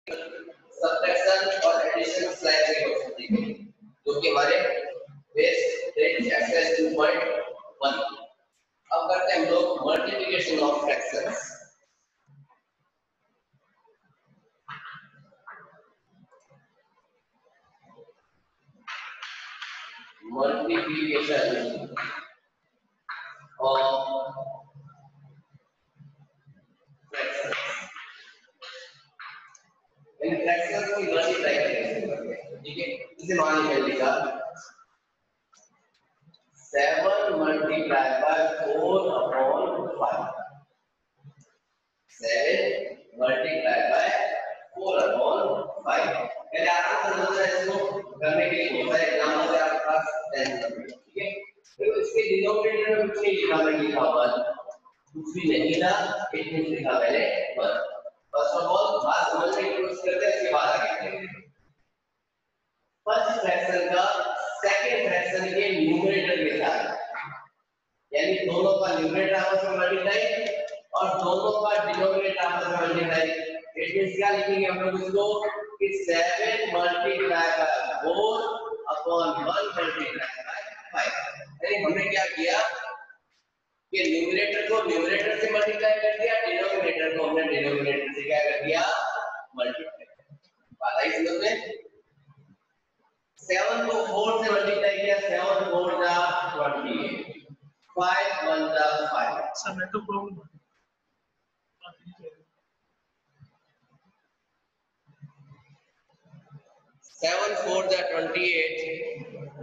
Subtraction और addition slide rate हो सकती है जो कि हमारे बेस रेट एक्सएस 2.1। अब करते हैं हम लोग multiplication of fractions. Multiplication of इन फ्रैक्शंस को मल्टीप्लाई करेंगे, ठीक है। इसे मान लीजिए लिखा 7 multiply by 4 upon 5, 7 multiply by 4 upon 5। पहले आराम से समझना है, इसको करने के लिए बहुत सारे एग्जाम्पल है आपके पास 10, ठीक है। तो इसके डिनोमिनेटर में कुछ नहीं लिखा, मैंने लिखा हुआ कुछ भी नहीं था, इतने लिखा मैंने बस। फर्स्ट ऑफ ऑल बात समझने की कोशिश करते हैं, इसके बाद आगे बढ़ेंगे। फर्स्ट फ्रैक्शन का सेकंड फ्रैक्शन के न्यूमरेटर के साथ, यानी दोनों का न्यूमरेटर आपस में मल्टीप्लाई और दोनों का डिनोमिनेटर आपस में मल्टीप्लाई। इट मींस क्या लिखेंगे हम लोग इसको कि 7 multiply by 4 upon 1 multiply by 5। यानी हमने क्या किया कि न्यूमरेटर को न्यूमरेटर से मल्टीप्लाई कर दिया, डिनोमिनेटर को हमने डिनोमिनेटर से क्या कर दिया, मल्टीप्लाई। बात आई समझ में? 7 को 4 से मल्टीप्लाई किया, 7 4 जा 28, 5 1 जा 5। समय तो प्रॉब्लम 7 4 जा 28।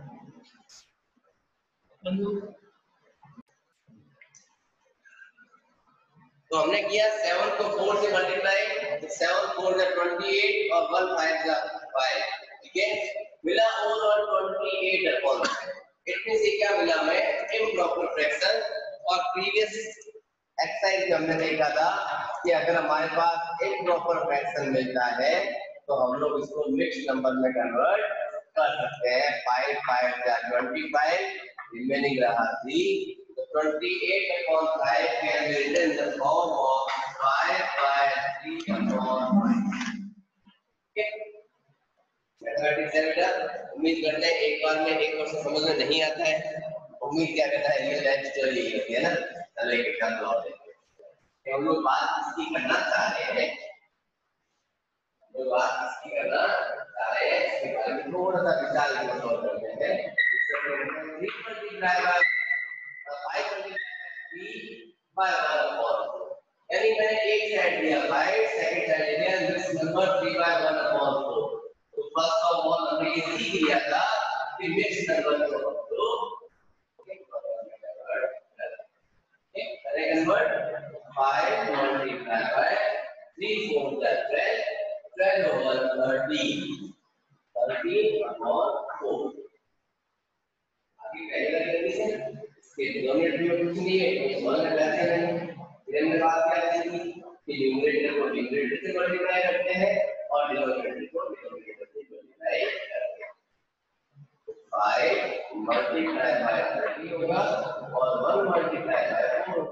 तो हमने किया 7 को 4 से मल्टीप्लाई, तो 7 4 जा 28 और 1 5 जा 5, ठीक है। मिला ओवरऑल 28 अपॉन 5। इतने से क्या मिला हमें, इम्प्रॉपर फ्रैक्शन। और प्रीवियस एक्सरसाइज में हमने देखा था कि अगर हमारे पास इम्प्रॉपर फ्रैक्शन मिलता है तो हम लोग इसको मिक्स्ड नंबर में कन्वर्ट कर सकते हैं। 5 5 जा 25, रिमेनिंग रहा 3। So 28 upon 5 can be written in the form of 5 by 3 upon 5. Okay? Mathematics है बेटा, उम्मीद करते हैं एक बार में एक क्वेश्चन समझ में नहीं आता है। उम्मीद क्या करता है, ये लाइफ स्टोरी होती है ना। चलो एक एग्जांपल और देखते हैं। हम लोग बात इसकी करना चाह रहे हैं, जो बात इसकी करना चाह रहे हैं इसके बारे में थोड़ा सा विचार करते हैं। 3 मल्टीप्लाई बाय 5 by 1 upon 4, यानी मैंने एक साइड दिया 5, सेकंड साइड दिया दिस नंबर 3 by 1 upon 4। तो फर्स्ट ऑफ ऑल हमने ये सीख लिया था कि मिक्स नंबर को हम लोग कन्वर्ट 5 मल्टीप्लाई बाय 3 4 जा 12, 12 over 30 upon 4। आगे पहले वाली कंडीशन इसके डिनोमिनेटर में कुछ नहीं है, तो सॉल्व करते हैं। फिर हमने बात क्या की कि न्यूमरेटर को न्यूमरेटर से मल्टीप्लाई करते हैं और डिनोमिनेटर को डिनोमिनेटर से मल्टीप्लाई करते हैं। 5 मल्टीप्लाई बाय 30 होगा और 1 मल्टीप्लाई बाय 4,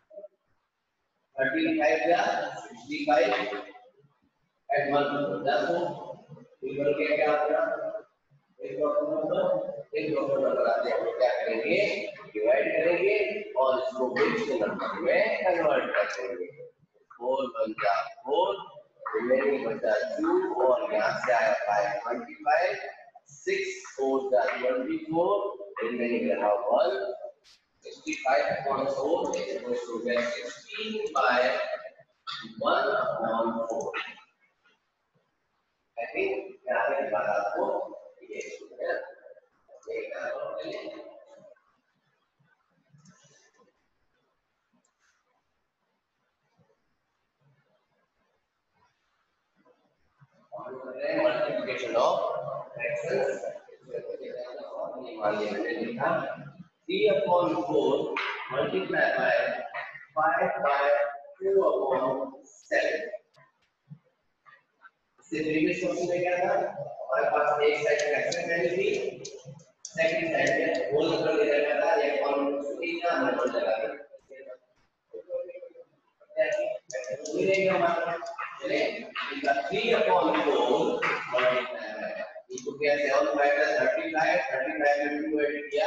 35 या 65 एट 1 होगा। तो इधर क्या होगा, एक प्रॉपर नंबर आते हैं, हम क्या करेंगे, डिवाइड करेंगे और इसको मिक्स्ड नंबर में कन्वर्ट कर देंगे। 4 1 जा 4, रिमेनिंग बचा 2 और यहाँ से आया 5 25, 6 4 जा 24, रिमेनिंग रहा 1। 65 upon 4 is equal to 16 by 1 upon 4। I think यहाँ पे बात आपको ये है। Multiplication of fractions. मान लीजिए मैंने लिखा 3 upon 4 multiply by 5 by 2 upon 7। इससे प्रीवियस क्वेश्चन में क्या था, हमारे पास एक साइड फ्रैक्शन वैल्यू थी, सेकंड साइड में होल नंबर दे रखा था, या कॉन्स्टेंट का नंबर लगा के मिलेगा हमारा। चलिए इसका 3 upon 4 multiply by इनको क्या 7 minus 35 35 में 2 ऐड किया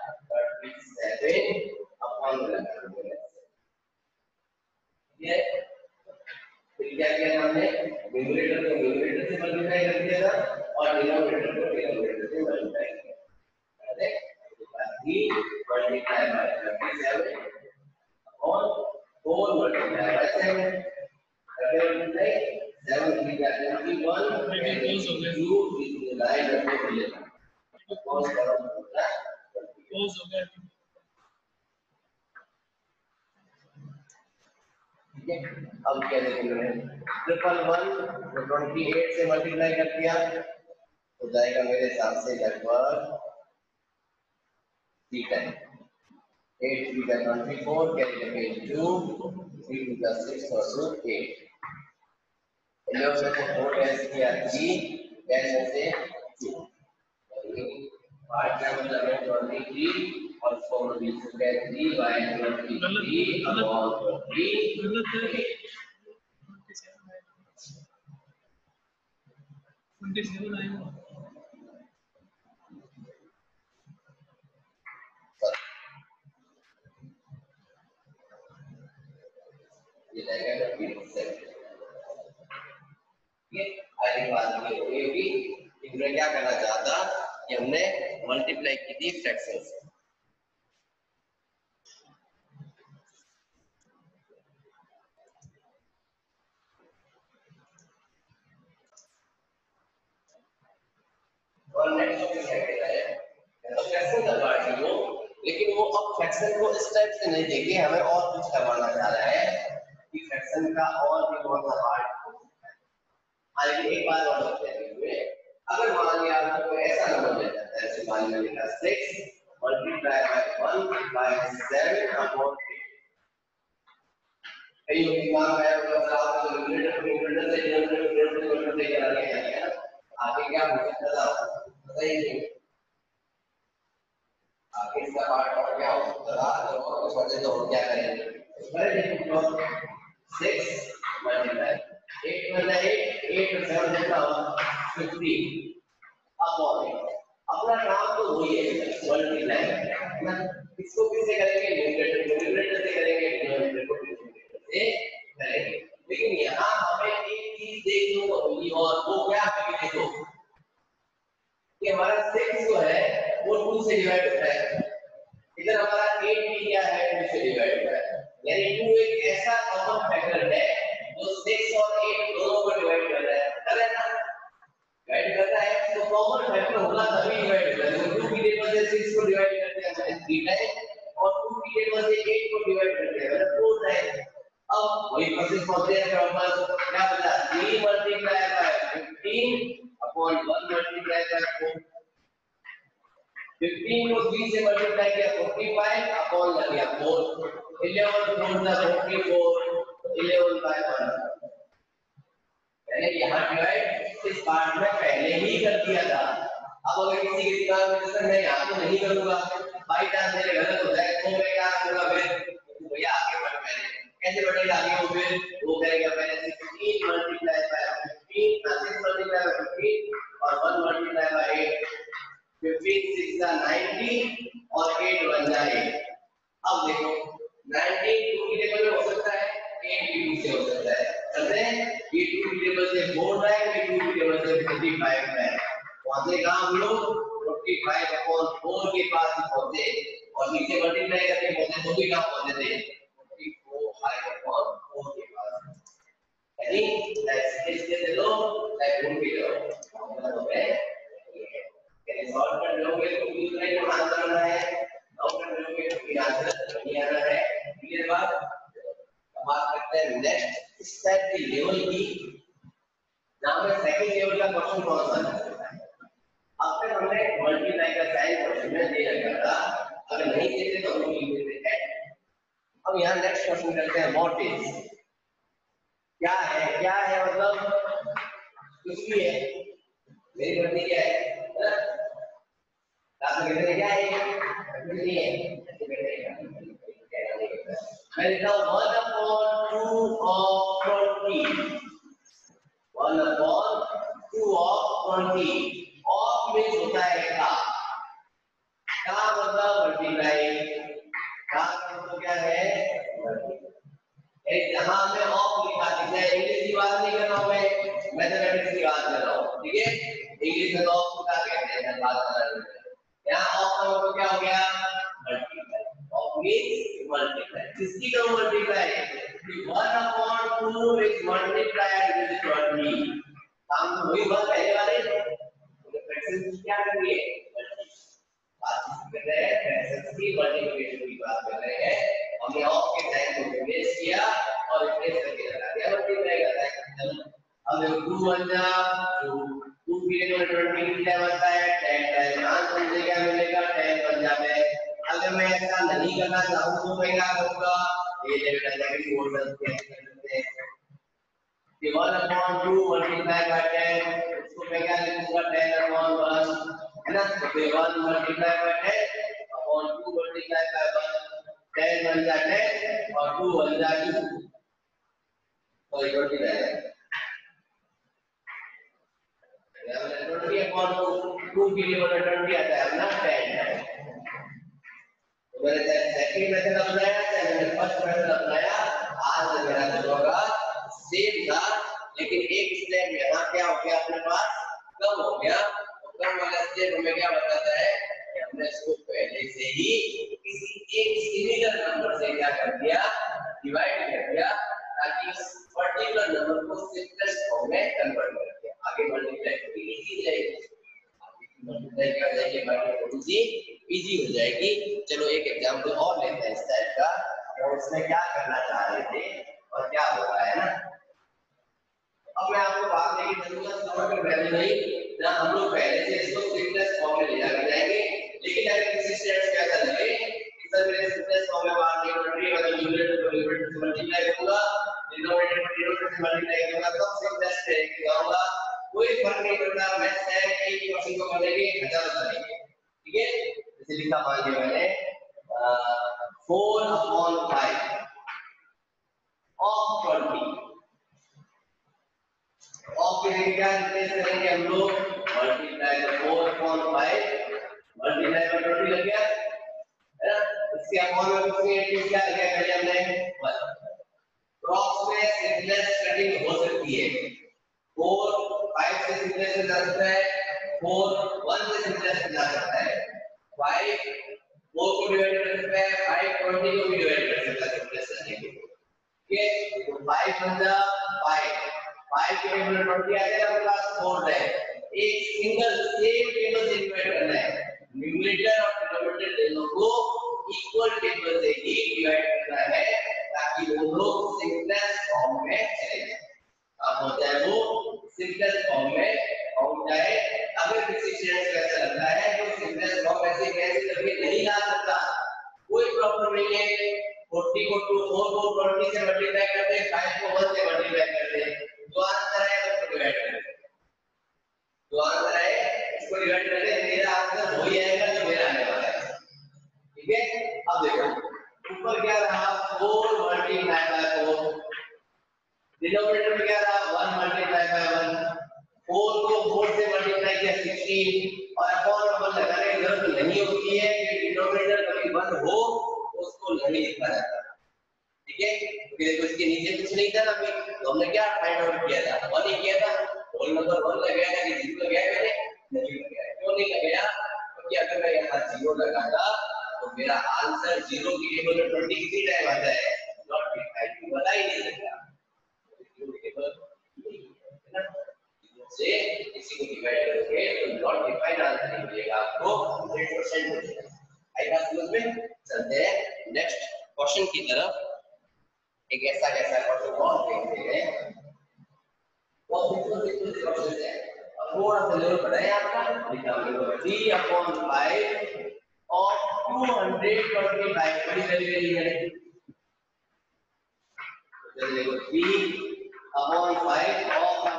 37 upon 11 ये फिर क्या किया हमने न्यूमरेटर को न्यूमरेटर से मल्टीप्लाई कर दिया था और डिनोमिनेटर को डिनोमिनेटर से मल्टीप्लाई किया ठीक है 3 multiply by 37 upon 4 multiply by 7 7 3 का 21 2 is the line of the cos करो क्लोज हो गया ठीक है अब क्या देखेंगे 111 को 28 से मल्टीप्लाई कर दिया तो जाएगा मेरे हिसाब से लगभग 3 टाइम 8 3 का 24 कैरी लगे 2 3 2 का 6 और 8 11 से 4 डैश किया 3 डैश से 2 पार्ट का मतलब है 23 और 4 भी तो क्या 3 बाय 23 अपॉन 3 गलत है 27 आएगा ये जाएगा 27 ये आगे बात ये होगी कि मैं क्या करना चाहता कि हमने मल्टीप्लाई की थी फ्रैक्शन से और नेक्स्ट टॉपिक है फ्रैक्शन करवा रही हो लेकिन वो अब फ्रैक्शन को इस टाइप से नहीं देखे हमें और कुछ करवाना चाह रहा है कि फ्रैक्शन का और भी बहुत सा पार्ट हो सकता है हालांकि एक बात और होती है अगर मान लिया आपको कोई ऐसा नंबर मिल जाता है जैसे मान लिया 6 मल्टीप्लाई बाय 1 बाय 7 अपॉन 8 कई लोग दिमाग में आया होगा आप न्यूमरेटर से डिनोमिनेटर से करा लिया है आगे क्या हो सकता था पता ही नहीं आगे इसका पार्ट और क्या हो सकता था तो और कुछ वजह तो क्या करेंगे पहले देखो 6 मल्टीप्लाई 8 मतलब 8 और 7 कितना हुआ 50 अपॉन अपना काम तो वही है मल्टीप्लाई ना इसको किससे करेंगे न्यूमरेटर से करेंगे डिनोमिनेटर को डिनोमिनेटर से करेंगे लेकिन यहाँ हमें एक चीज देखने को मिली और वो क्या है देखो कि हमारा 6 जो है वो 2 से डिवाइड होता है इधर हमारा 8 भी क्या है 2 से डिवाइड होता है यानी 2 एक ऐसा कॉमन फैक्टर है जो 6 और 8 दोनों को डिवाइड कर रहा है ना डिवाइड कर रहा है तो कॉमन फैक्टर होगा तभी डिवाइड होगा तो 2 की टेबल से 6 को डिवाइड करते हैं हमें 3 टाइम और 2 की टेबल से 8 को डिवाइड करते हैं मतलब 4 टाइम अब वही प्रोसेस पहुंचते हैं फिर हमारे पास क्या बचा 3 multiply by 15 upon 1 multiply by 4 15 को 3 से मल्टीप्लाई किया 45 अपॉन लग गया 4 11 4 44 11 बाय 1 यानी यहाँ डिवाइड इस पार्ट में पहले ही कर दिया था अब अगर किसी के दिमाग में जैसे मैं यहाँ तो नहीं करूंगा बाई चांस मेरे गलत हो जाए तो मैं क्या करूंगा फिर भैया आगे बढ़ पहले कैसे बढ़ेगा आगे वो फिर वो करेगा पहले 16 मल्टीप्लाई बाय 15 6 मल्टीप्लाई बाय 15 और 1 मल्टीप्लाई बाय 8 15 6 का 90 और 8 बन जाए अब देखो 19 2 की टेबल में हो सकता है 8 भी 2 से हो सकता है समझे ये 2 की टेबल से 4 है ये 2 की टेबल से 45 है पहुंचे कहां हम लोग 45 अपॉन 4 के पास पहुंचे और नीचे मल्टीप्लाई करके पहुंचे तो भी कहां पहुंचे थे 45 अपॉन 4 के पास यानी इसके से लो लाइक रूट के लो मतलब है यानी सॉल्व कर लोगे तो दूसरे को आंसर आना है सॉल्व कर लोगे तो फिर आंसर नहीं आना है क्लियर बात बात करते हैं नेक्स्ट इस टाइप की लेवल की जहां पे सेकंड लेवल का क्वेश्चन कौन सा है अब तक हमने मल्टीप्लाई का साइन क्वेश्चन में दे रखा था अगर नहीं देते तो हम लिख देते हैं अब यहाँ नेक्स्ट क्वेश्चन करते हैं व्हाट इज क्या है मतलब कुछ भी है मेरी मर्जी क्या है आप कहते हैं क्या है कुछ नहीं है मैं लिखता हूँ 1/2 of 20 1/2 20 ऑफ मींस होता है का मतलब मल्टीप्लाई, का मतलब क्या है एक, जहां हमने ऑफ लिखा है इंग्लिश की बात नहीं कर रहा हूं मैं, मैथमेटिक्स की बात कर रहा हूं, ठीक है। इंग्लिश में ऑफ को क्या कहते हैं बात कर रहे हैं, यहाँ ऑफ का मतलब क्या हो गया मल्टीप्लाई, ऑफ मींस मल्टीप्लाई, किसकी का मल्टीप्लाई 1/2 is multiplied with 20, काम तो वही बात पहले वाले फ्रैक्शन क्या कर रही है बात कर रहे हैं, फ्रैक्शन की मल्टीप्लिकेशन की बात कर रहे हैं, हमने ऑफ के साइन को रिप्लेस किया और रिप्लेस करके लगा दिया मल्टीप्लाई का साइन, अब देखो 2 बन जा 2 की जगह 20 क्या बनता है 10 टाइम आंसर मुझे क्या मिलेगा 10 बन जाता है। अगर मैं ऐसा नहीं करना चाहूं तो मैं क्या करूंगा, ये जगह नेगेटिव हो सकते हैं, 1/2 मल्टीप्लाई बाय 10, इसको मैं क्या लिखूंगा 10/1 है ना, तो 1 multiply by 10 upon 2 multiply by 1, 10 बन जाता है और 2 बन जाता है, और इक्वल टू है 20 अपॉन 2 के लिए 20 आता है ना 10, तो मैंने सेकंड मेथड अपनाया मैंने फर्स्ट मेथड अपनाया, आज मेरा जो होगा सेम था लेकिन एक स्टेप यहाँ क्या हो गया अपने पास कम हो गया, कम वाला स्टेप हमें क्या बताता है कि हमने इसको पहले से ही किसी एक सिमिलर नंबर से क्या कर दिया डिवाइड कर दिया, ताकि इस पर्टिकुलर नंबर को सिंपलेस्ट फॉर्म में कन्वर्ट कर दिया, आगे मल्टीप्लाई करनी इजी जाएगी, मल्टीप्लाई क्या हो जाएगी थोड़ी इजी हो जाएगी। चलो एक एग्जांपल और लेते हैं इस टाइप का, और उसमें क्या करना चाह रहे थे और क्या हो रहा है ना। अब मैं आपको बात नहीं की जरूरत नोट कर पहले नहीं, ना हम लोग पहले से इसको सिंपलेस्ट फॉर्म में ले जाकर जाएंगे, लेकिन अगर किसी स्टेप्स पे ऐसा लगे कि सर मेरे सिंपलेस्ट फॉर्म में बात नहीं कर रही है, अगर न्यूमरेटर को न्यूमरेटर से मल्टीप्लाई करूंगा, डिनोमिनेटर को डिनोमिनेटर से मल्टीप्लाई करूंगा, तब सिंपलेस्ट पे आऊंगा, कोई फर्क नहीं पड़ता, मैथ्स है एक ही क्वेश्चन को करेंगे हजार करेंगे, ठीक है। जैसे लिखा मान लिया मैंने 4/5 ऑफ 20, ऑफ के लिए क्या रिप्लेस करेंगे हम लोग मल्टीप्लाई 4/5 मल्टीप्लाई बाय 20 लग गया है ना, इसके अपॉन में कुछ क्या लग गया पहले हमने 1, क्रॉस में सिंपलेस्ट कटिंग हो सकती है, 4 5 से सिंपलेस्ट जा सकता है, 4 1 से सिंपलेस्ट जा सकता है, 5 4 को डिवाइड कर सकता है, 5 20 को भी डिवाइड कर सकता है सिंपलेस्ट करने के लिए, ठीक है। तो 5 बन जा 5 के टेबल में 20 आ जाएगा, अपने पास 4 है, एक सिंगल सेम टेबल से डिवाइड करना है, न्यूमरेटर और डिनोमिनेटर दोनों को इक्वल टेबल से ही डिवाइड करना है, ताकि वो लोग सिंपलेस्ट फॉर्म में चले जाए, अब हो जाए वो सिंपलेस्ट फॉर्म में पहुंच जाए। अगर किसी स्टूडेंट को ऐसा लगता है तो सिंपलेस्ट फॉर्म ऐसे कैसे करके नहीं ला सकता, कोई प्रॉब्लम नहीं है, 40 को 4 को 20 से मल्टीप्लाई करते हैं, 5 को 1 से मल्टीप्लाई करते हैं, जो आंसर है उसको डिवाइड करते हैं, जो आंसर है इसको डिवाइड करते हैं, मेरा आंसर वही आएगा जो मेरा आने वाला है, ठीक है। अब देखो ऊपर क्या रहा 4 मल्टीप्लाई बाय 4, डिनोमिनेटर में क्या रहा 1 मल्टीप्लाई बाय 1, 4 को 4 से मल्टीप्लाई किया 16 और अपॉन में 1 लगाने की जरूरत नहीं होती है कि डिनोमिनेटर कभी 1 हो उसको नहीं लिखा जाता, ठीक है। क्योंकि देखो इसके नीचे कुछ नहीं था ना, अभी तो हमने क्या फाइंड आउट किया था 1 ही किया था, होल नंबर 1 लगाया था कि 0 लगाया मैंने नहीं लगाया, क्यों नहीं लगाया, क्योंकि अगर मैं यहाँ 0 लगाता तो मेरा आंसर 0 की टेबल में 20 कितनी टाइम आता है नॉट डिफाइंड, बता ही नहीं सकता, से इसी को डिवाइड करके तो नॉट डिफाइंड आंसर मिलेगा आपको 100% मिलेगा। आई बात समझ में। चलते हैं नेक्स्ट क्वेश्चन की तरफ, एक ऐसा क्वेश्चन और देखते हैं, बहुत सिंपल क्वेश्चन है, अब थोड़ा सा लेवल बढ़ाएं आपका, लिखा हमने 3/5 ऑफ 225 बड़ी वैल्यू है, तो देखो 3/5 ऑफ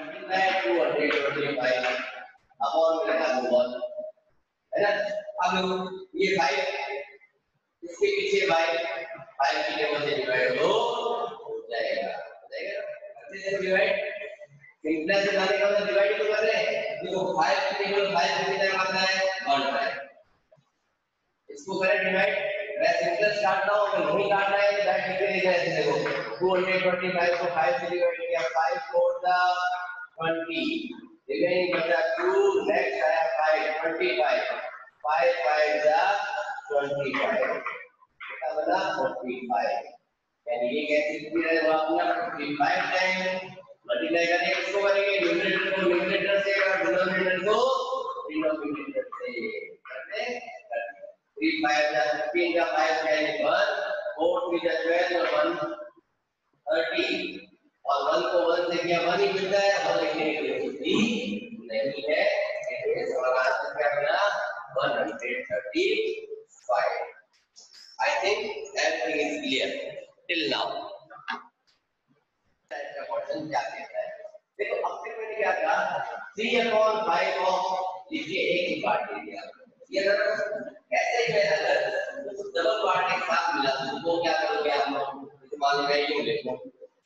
225 अपॉन में लगा 1 है ना। अब ये 5 इसके पीछे 5 की टेबल से डिवाइड हो जाएगा, अच्छे से डिवाइड, सिंपलेस्ट बनाने का मतलब डिवाइड तो कर रहे हैं, देखो 5 टेबल 5 कितने टाइम आता है 1 टाइम। इसको करें डिवाइड, मैं सिंपल काटता हूं, अगर नहीं काटना है तो डायरेक्ट लिख देना है। देखो 225 को 5 से डिवाइड किया, 5 4 दा 20, रिमेनिंग बचा 2, नेक्स्ट आया 5 25, 5 5 दा 25, कितना बना 45। यानी ये कैसे लिख रहे हो आपने 55 टाइम मल्टीप्लाई करेंगे, इसको करेंगे न्यूमरेटर को न्यूमरेटर से और डिनोमिनेटर को डिनोमिनेटर से करते 3 5 जा 15 का 5 यानी 1, 4 3 जा 12 और 1 30, और 1 को 1 से क्या 1 ही मिलता है, 1 लिखने के लिए कुछ नहीं है, इसलिए हमारा आंसर क्या बना 135। I think everything is clear till now. ऐसा क्वेश्चन क्या कहता है, देखो अब तक मैंने क्या कहा 3/5 ऑफ लीजिए एक ही पार्ट ले लिया, ये अगर ऐसे ही मैं अगर डबल पार्ट एक साथ मिला तो क्या करोगे आप लोग, मान लीजिए यूं लिखो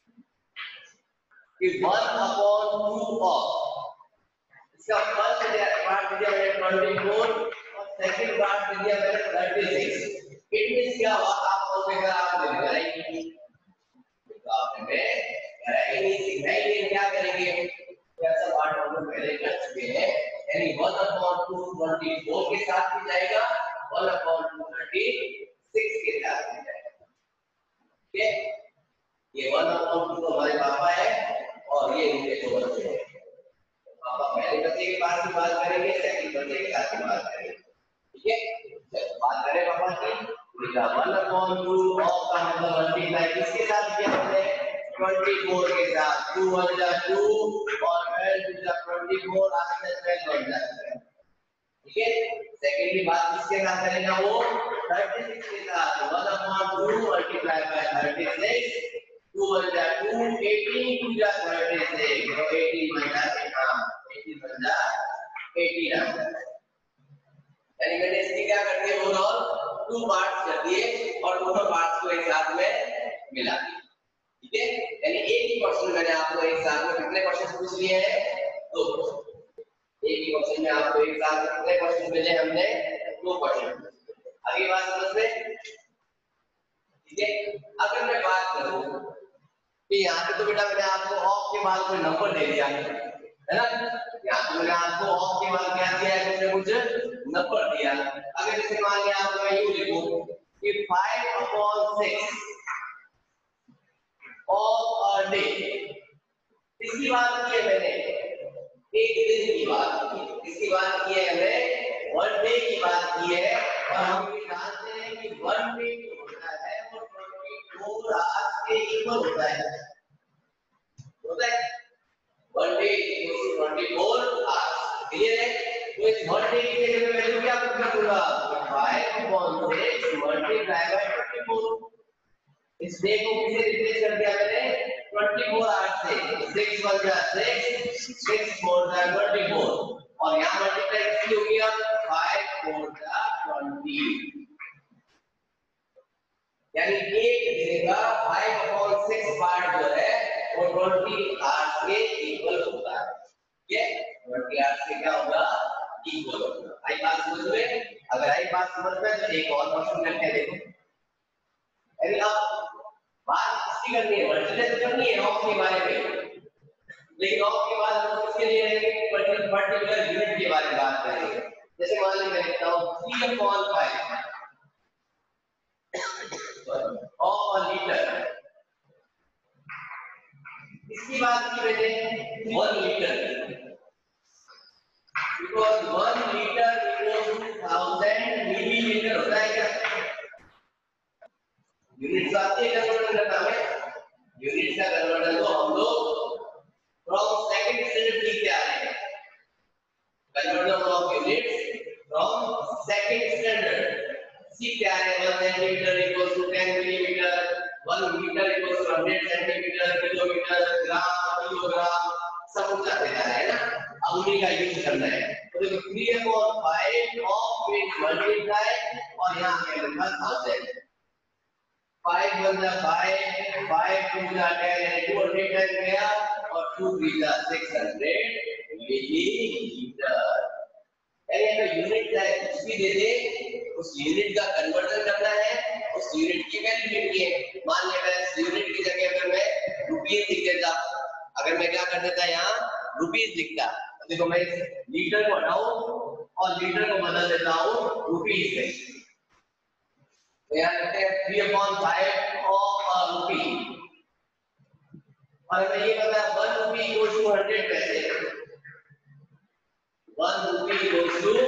कि 1/2 ऑफ, इसका फर्स्ट पार्ट दिया मैंने 24 और सेकंड पार्ट दिया मैंने 36। इट मींस क्या हुआ, आप बोलोगे आप लगाएंगे तो आपने कराएंगे सिखाएंगे क्या करेंगे, ऐसा पार्ट हम लोग पहले कर चुके हैं, यानी 1/2 24 के साथ भी जाएगा, 1/2 36 के साथ भी जाएगा। ठीक है, ये 1/2 तो हमारे पापा है और ये उनके दो बच्चे हैं। पापा पहले बच्चे के पास की बात करेंगे, सेकंड बच्चे के साथ की बात करेंगे। ठीक है, बात करें पापा की, 1/2 ऑफ का मतलब मल्टीप्लाई किसके साथ किया हमने 24 के साथ, 2 1 जा 2 और 12 जा 24 आगे 12 बन जाता है। ठीक है, सेकंडली बात किसके साथ करेगा वो 36 के साथ, 1/2 मल्टीप्लाई बाय 36, 2 1 जा 2, 18 2 जा 36, तो 18 बन जाता है, 18 बन जा 18 आता है। यानी मैंने इसकी क्या कर दिया, ओवरऑल 2 पार्ट्स कर दिए और दोनों पार्ट्स को एक साथ में मिला दिया। ठीक है, यानी एक ही क्वेश्चन मैंने आपको एक साथ में कितने क्वेश्चन पूछ लिए हैं, 2 क्वेश्चन। एक ही क्वेश्चन में आपको एक साथ में कितने क्वेश्चन मिले, हमने 2 क्वेश्चन। आगे बात समझ में, ठीक है। अगर मैं बात करूं कि यहाँ पे तो बेटा मैंने आपको ऑफ के बाद कोई नंबर दे दिया है ना, यहाँ पे मैंने आपको ऑफ के बाद क्या दिया है, कुछ नंबर दिया। अगर जैसे मान लिया आपको मैं यूं लिखूं कि 5/6 ऑफ अ डे, इसकी बात की है मैंने, एक दिन की बात की, इसकी बात की है हमने 1 डे की बात की है, और हम ये जानते हैं कि 1 डे होता है वो 24 आवर्स के इक्वल होता है, 1 डे इक्वल्स 24 आवर्स। क्लियर है, तो इस 1 डे की जगह मैं वैल्यू क्या पुट करूंगा, 5/6 मल्टीप्लाई बाय 24। इस डे को किससे रिप्लेस कर दिया मैंने 24 आवर्स से, 6 1 जा 6, 6 4 जा 24, और यहाँ मल्टीप्लाई किससे हो गया 5 4 जा 20, यानी एक दिन का 5/6 पार्ट जो है वो 20 आवर्स के इक्वल होता है। ठीक है, 20 आवर्स के क्या होगा, इक्वल होगा। आई बात समझ में, अगर आई बात समझ में तो एक और क्वेश्चन करके देखो, यानी आप बात इसकी करनी है, मल्टीप्लाई करनी है ऑफ के बारे में, लेकिन ऑफ के बाद हम किसके लिए रहेंगे, पर्टिकुलर यूनिट के बारे में बात करेंगे। जैसे मान लीजिए मैं लिखता हूं 3/5 ऑफ अ लीटर, इसकी बात की मैंने 1 litre, because 1 litre equals to 1000 millilitre होता है क्या, यूनिट आती है कन्वर्जन करना में, यूनिट का कन्वर्जन को हम लोग फ्रॉम सेकंड स्टैंडर्ड सीखते आ रहे हैं, conversion of units from second standard सीखते आ रहे हैं। 1 centimetre equals to 10 millimetre, 1 metre equals to 100 centimetre, kilometre, gram, kilogram, सब कुछ आते जा रहे हैं ना, अब उन्हीं का यूज करना है। तो देखो 3/5 ऑफ मींस मल्टीप्लाई, और यहां पे लिखा 1000, 5 1 जा 5, 5 2 जा 10, यानी 210 गया, और 2 3 जा 600 मिलीलीटर। दे दे, उस यूनिट का कन्वर्जन करना है, उस यूनिट की वैल्यू लिखनी है। मान लिया मैं इस यूनिट की जगह पर मैं रुपीस लिख देता, अगर मैं क्या कर देता यहाँ रुपीस लिखता, देखो मैं लीटर को हटाऊं और लीटर को बदल देता हूँ रुपीस से, तो यहाँ लिखते हैं 3/5 ऑफ रुपी, और हमें ये पता है 1 रुपी इक्वल्स टू 100 पैसे, 1 रुपी इक्वल्स टू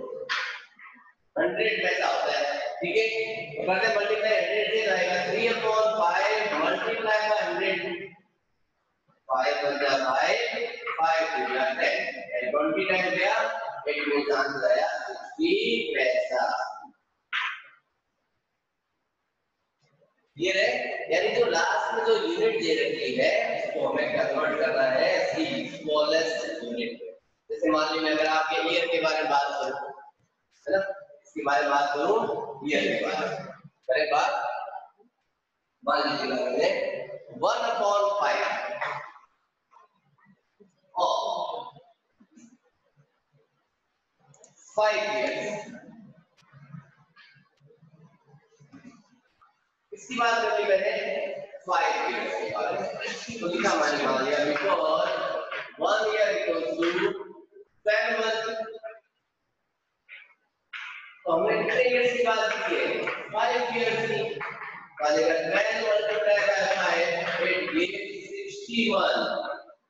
100 पैसा होता है, ठीक है। तो करते मल्टीप्लाई 100 से जाएगा 3/5 मल्टीप्लाई बाय 100, 5 × 5 × 10 and 20 टाइम गया, इट मींस आंसर आया 60 पैसा। ये है, यानी जो लास्ट में जो यूनिट दे रखी है उसको हमें कन्वर्ट करना है इसकी स्मॉलेस्ट यूनिट। जैसे मान लीजिए अगर आपके ईयर के बारे में बात करूं, है ना, इसके बारे में बात करूं, ईयर के बारे में करें बात, मान लीजिए हमने 1/5 of 5 years, इसकी बात करनी मैंने 5 years के बारे में, तो लिखा मैंने मान लिया because 1 year equals to 12 months, तो हमने कितने ईयर्स की बात की है 5 years की, वाले का 12 मल्टीप्लाई बाय 5 इट गिव्स 61,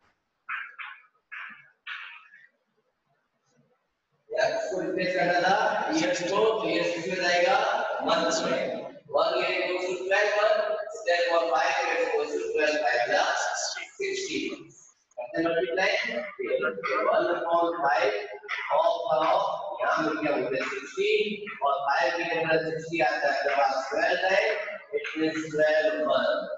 इसको रिप्लेस करना था ईयर्स को, तो ईयर्स किसमें जाएगा मंथ्स में, 1 year equals to 12 months, therefore 5 years equals to 12 5 plus 60 months, करते मल्टीप्लाई 1/5 of यहाँ में क्या होता है 60 और 5 की जगह 60 आता है, जब आप 12 है इट मींस 12 months,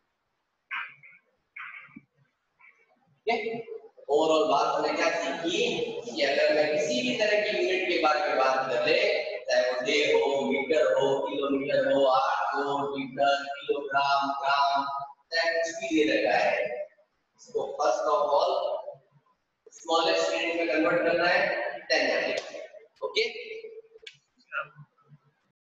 ठीक है। ओवरऑल बात हमने क्या सीखी कि अगर मैं किसी भी तरह की यूनिट के बारे में बात कर ले, चाहे वो डे हो, मीटर हो, किलोमीटर हो, आर हो, लीटर, किलोग्राम, ग्राम, चाहे कुछ भी दे रखा है, इसको first of all smallest unit में कन्वर्ट करना है 10 यूनिट, ओके।